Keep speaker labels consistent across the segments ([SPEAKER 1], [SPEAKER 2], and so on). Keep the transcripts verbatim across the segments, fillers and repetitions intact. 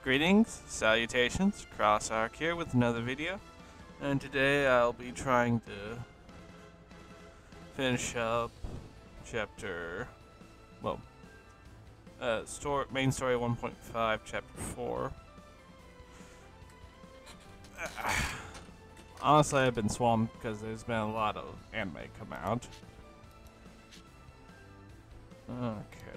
[SPEAKER 1] Greetings, salutations, CrossArk here with another video, and today I'll be trying to finish up chapter, well, uh, story, main story one point five, chapter four. Honestly, I've been swamped because there's been a lot of anime come out. Okay.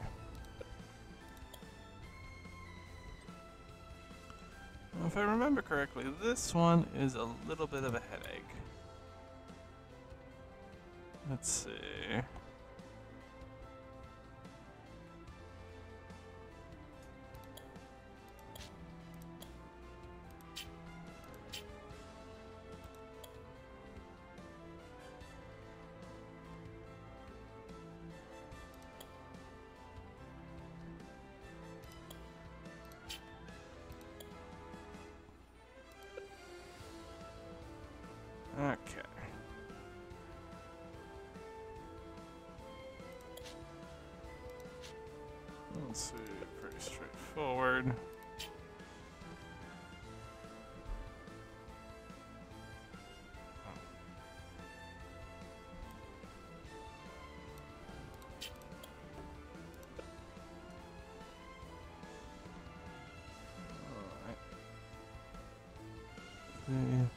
[SPEAKER 1] If I remember correctly, this one is a little bit of a headache. Let's see. Okay. Let's see, pretty straightforward. Alright. See.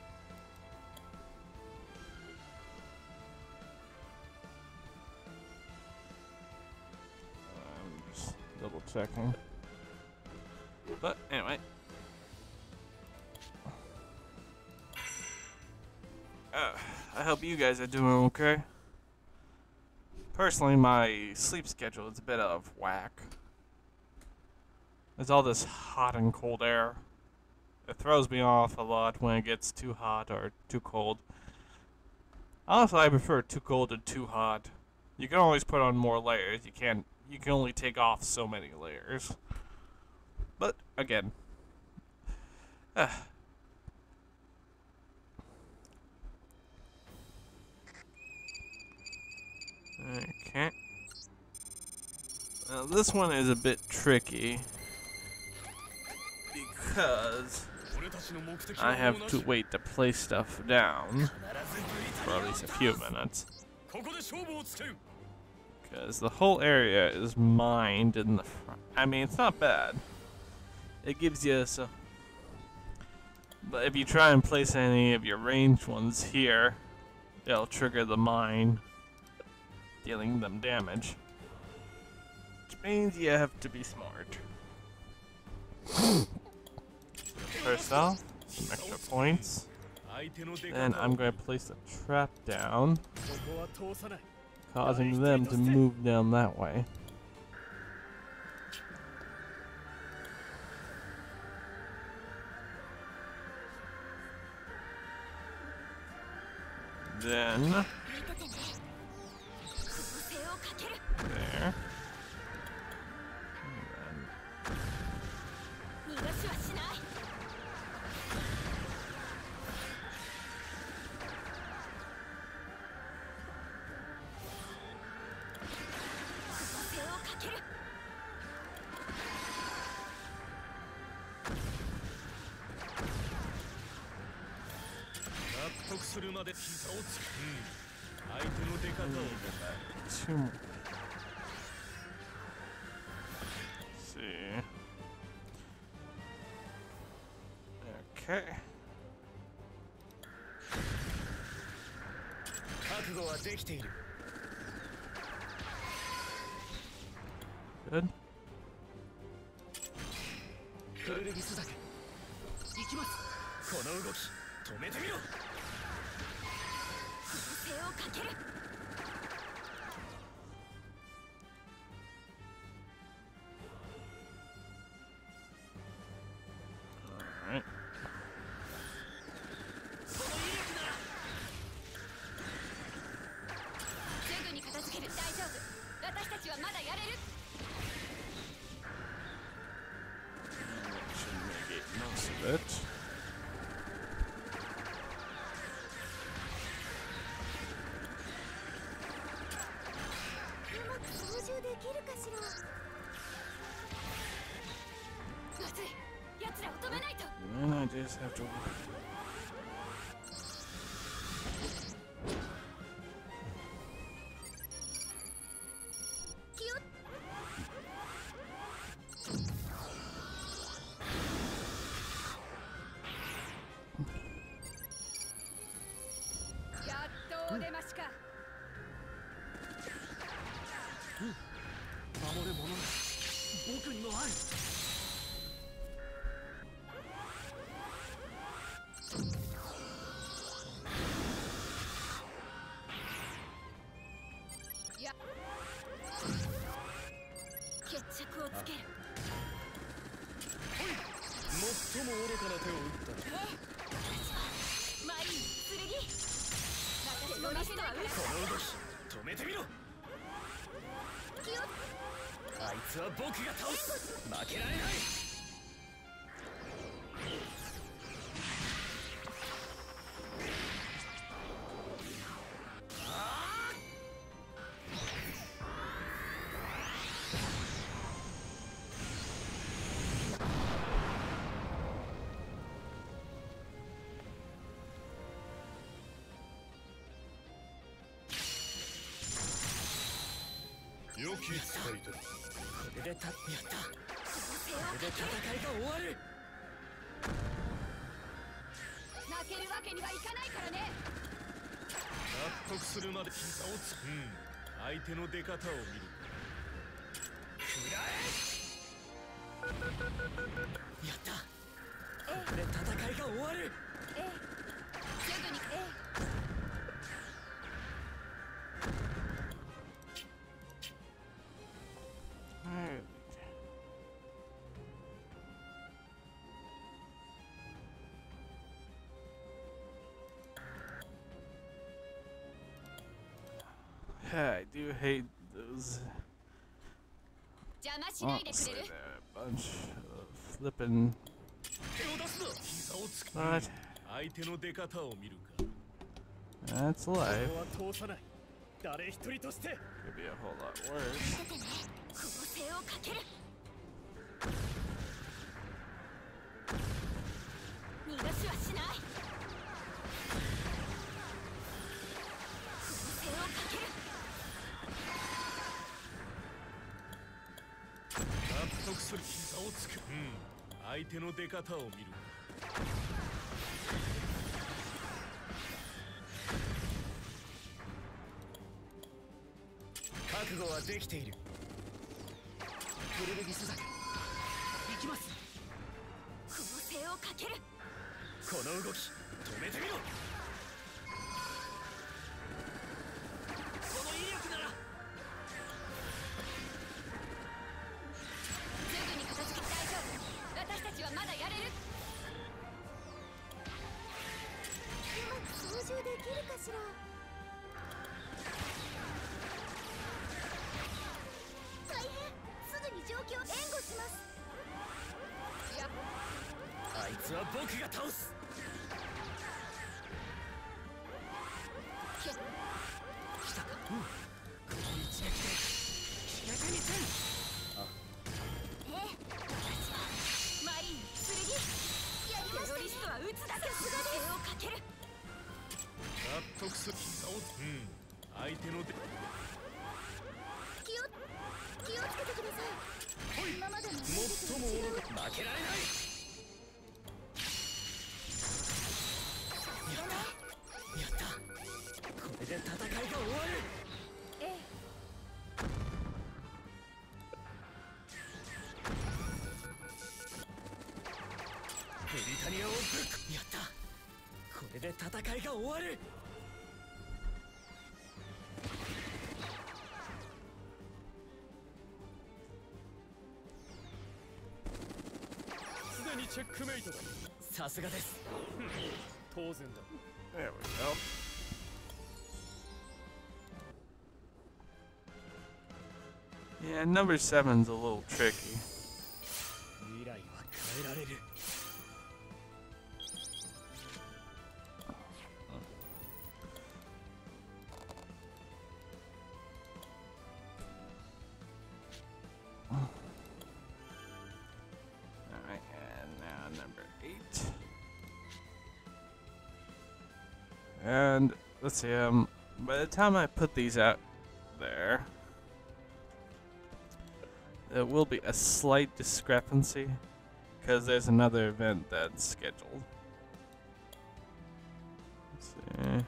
[SPEAKER 1] Double checking. But anyway. Uh, I hope you guys are doing okay. Personally, my sleep schedule is a bit out of whack. There's all this hot and cold air. It throws me off a lot when it gets too hot or too cold. Honestly, I prefer too cold and too hot. You can always put on more layers. You can't You can only take off so many layers. But, again. Uh. Okay. Now, this one is a bit tricky. Because I have to wait to place stuff down for at least a few minutes. Because the whole area is mined in the front. I mean, it's not bad. It gives you some. But if you try and place any of your ranged ones here, it'll trigger the mine, dealing them damage. Which means you have to be smart. First off, some extra points. Then I'm going to place a trap down, causing them to move down that way. Then there. And then two more. Let's see. Okay. Good. Alright. Should negate most of it. And I just have to.
[SPEAKER 2] 良き使いだ。これでたやった。これで戦いが終わる。
[SPEAKER 3] 負けるわけにはいかないからね。
[SPEAKER 2] 納得するまで膝をつく。うん。相手の出方を見る。食らえ。やった。これで戦いが終わる。
[SPEAKER 3] ええ。すぐにええ。
[SPEAKER 1] I do hate those.
[SPEAKER 3] Honestly,
[SPEAKER 1] they're a bunch of flipping. But that's life. Could be a whole lot worse.
[SPEAKER 3] 逃がしはしない。背をかける。
[SPEAKER 2] 納得する。膝をつく。うん。相手の出方を見る。覚悟はできている。ブルベギスだ。行きます。
[SPEAKER 3] 攻勢をかける。
[SPEAKER 2] この動き止めてみろ。この威力なら
[SPEAKER 3] すぐに片付け。大丈夫。私たちはまだやれる。うまく操縦できるかしら。大変。すぐに状況を援護します。いや、
[SPEAKER 2] あいつは僕が倒す。来たか。うん。この一撃で決めてみせん。あ。
[SPEAKER 3] ええ。私はマリン剣。やりましたね。テロリストは撃つだけ。さすがです。をかける。
[SPEAKER 2] 納得する。膝を。うん。相手ので。
[SPEAKER 3] 気を気をつけてください。今までの
[SPEAKER 2] 最も愚か。負けられない。やった。これで戦いが終わる。
[SPEAKER 3] ええ。
[SPEAKER 2] ブリタニアをぶっやった。これで戦いが終わる。すでにチェックメイトだ。さすがです。当然だ。
[SPEAKER 1] There we go. Yeah, number seven's a little tricky.
[SPEAKER 2] 未来は変えられる。
[SPEAKER 1] Alright, and now number And let's see, um, by the time I put these out there, there will be a slight discrepancy because there's another event that's scheduled. Let's see.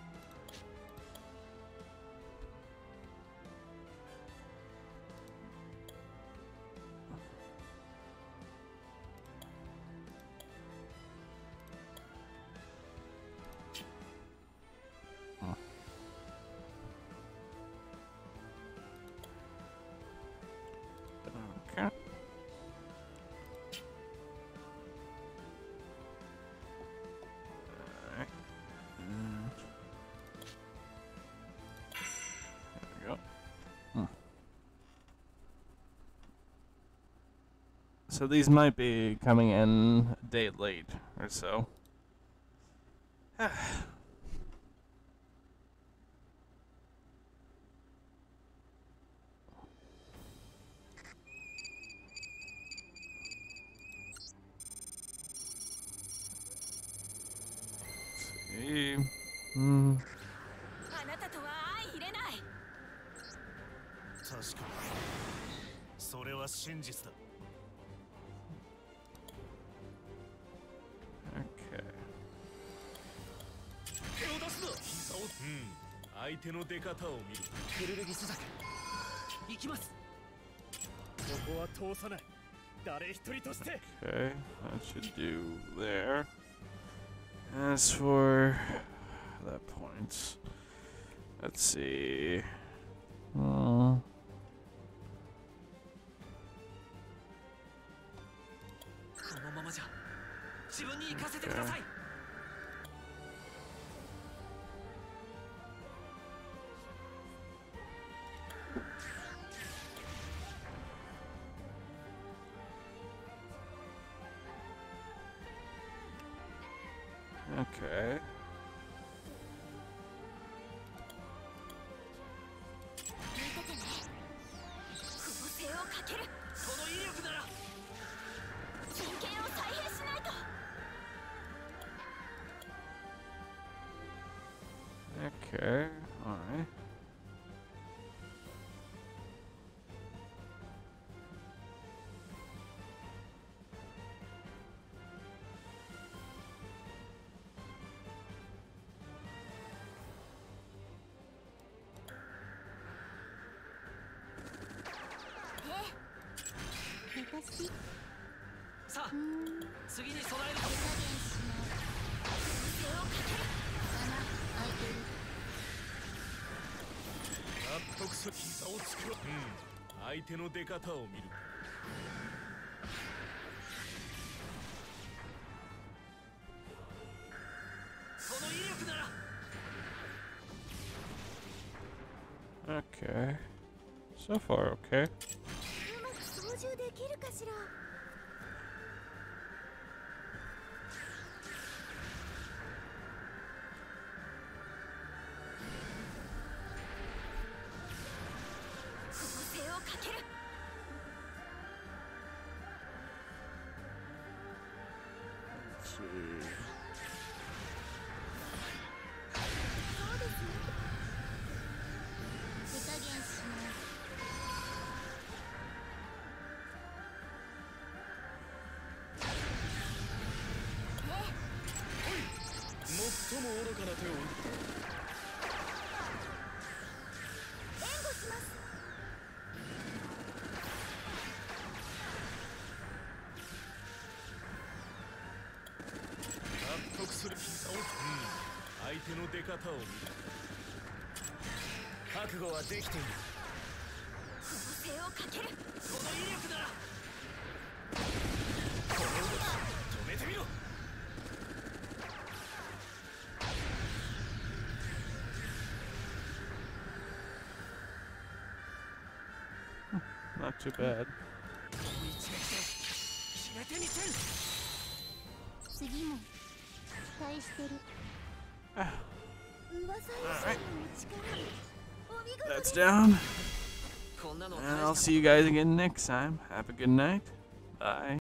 [SPEAKER 1] Okay. Alright. And there we go. Hmm. So these might be coming in a day late or so. Hmm.
[SPEAKER 3] あなたとは相入れない。
[SPEAKER 2] 確かにそれは真実だ。
[SPEAKER 1] Okay.
[SPEAKER 2] 手を出すな。膝を。うん。相手の出方を見る。クルルギスだけ。行きます。ここは通さない。誰一人として。
[SPEAKER 1] Okay, that should do there. As for that point, let's see. Uh,
[SPEAKER 2] このままじゃ自分に行かせてください。
[SPEAKER 1] okay.
[SPEAKER 3] 見ててね。攻勢をかける。
[SPEAKER 2] この威力なら。
[SPEAKER 3] 陣形を再編しないと。
[SPEAKER 1] Okay, alright.
[SPEAKER 3] Hey.
[SPEAKER 2] さあ、次に備える。 納得する。膝をつく。うん。相手の出方を見る。その威力なら。
[SPEAKER 1] Okay. So far, okay.
[SPEAKER 3] うまく操縦できるかしら。
[SPEAKER 1] Let's see.
[SPEAKER 3] そうですね。手加減します。
[SPEAKER 2] 最も愚かな手を。
[SPEAKER 3] 援護します。
[SPEAKER 2] 納得する。膝を。うん。相手の出方を見る。覚悟はできている。
[SPEAKER 3] 攻勢をかける。
[SPEAKER 2] この威力なら。この動き止めてみろ。
[SPEAKER 1] Not too bad.
[SPEAKER 3] 次も期待してる。
[SPEAKER 1] Ah,
[SPEAKER 3] 噂以上の力。お見事
[SPEAKER 1] that's
[SPEAKER 3] です。
[SPEAKER 1] down.
[SPEAKER 2] こんなの
[SPEAKER 1] And I'll see you guys again next time. Have a good night. Bye.